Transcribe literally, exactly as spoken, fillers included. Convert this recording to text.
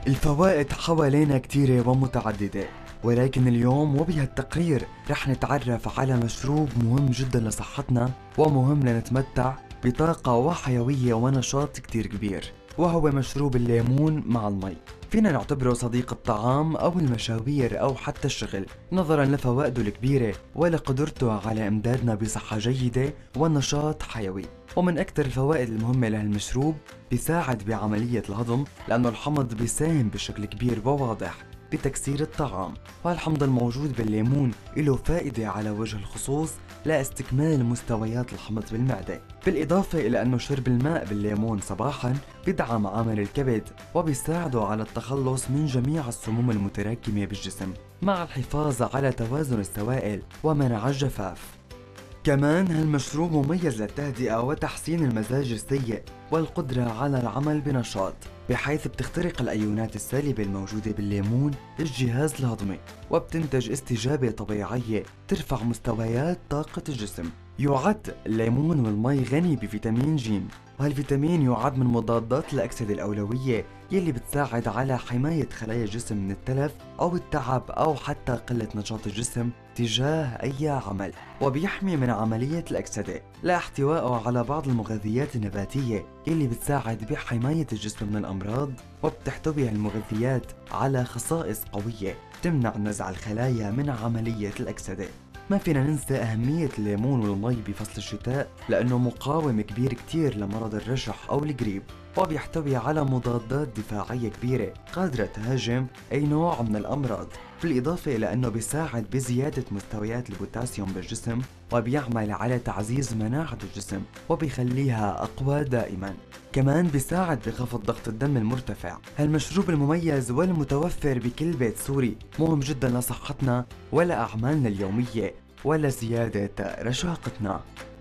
الفوائد حوالينا كتيرة ومتعددة، ولكن اليوم وبهالتقرير رح نتعرف على مشروب مهم جدا لصحتنا ومهم لنتمتع بطاقة وحيوية ونشاط كتير كبير، وهو مشروب الليمون مع المي. فينا نعتبره صديق الطعام أو المشاوير أو حتى الشغل، نظرا لفوائده الكبيرة ولقدرته على إمدادنا بصحة جيدة ونشاط حيوي. ومن أكثر الفوائد المهمة لهالمشروب، بيساعد بعملية الهضم لأنه الحمض بيساهم بشكل كبير وواضح بتكسير الطعام، والحمض الموجود بالليمون له فائدة على وجه الخصوص لاستكمال مستويات الحمض بالمعدة، بالإضافة إلى أنه شرب الماء بالليمون صباحا بيدعم عمل الكبد وبيساعده على التخلص من جميع السموم المتراكمة بالجسم مع الحفاظ على توازن السوائل ومنع الجفاف. كمان هالمشروب مميز للتهدئة وتحسين المزاج السيء والقدرة على العمل بنشاط، بحيث بتخترق الأيونات السالبة الموجودة بالليمون الجهاز الهضمي وبتنتج استجابة طبيعية ترفع مستويات طاقة الجسم. يعد الليمون والمي غني بفيتامين ج، وهالفيتامين يعد من مضادات الأكسدة الأولوية يلي بتساعد على حماية خلايا الجسم من التلف أو التعب أو حتى قلة نشاط الجسم تجاه أي عمل، وبيحمي من عملية الأكسدة لاحتوائه على بعض المغذيات النباتية يلي بتساعد بحماية الجسم من الأمراض، وبتحتوي هالمغذيات على خصائص قوية تمنع نزع الخلايا من عملية الأكسدة. ما فينا ننسى أهمية الليمون والمي بفصل الشتاء لأنه مقاوم كبير كتير لمرض الرشح أو الجريب، وبيحتوي على مضادات دفاعية كبيرة قادرة تهاجم أي نوع من الأمراض، بالإضافة إلى أنه بيساعد بزيادة مستويات البوتاسيوم بالجسم وبيعمل على تعزيز مناعة الجسم وبيخليها أقوى دائما. كمان بيساعد بخفض ضغط الدم المرتفع. هالمشروب المميز والمتوفر بكل بيت سوري مهم جدا لصحتنا ولأعمالنا اليومية ولزيادة رشاقتنا.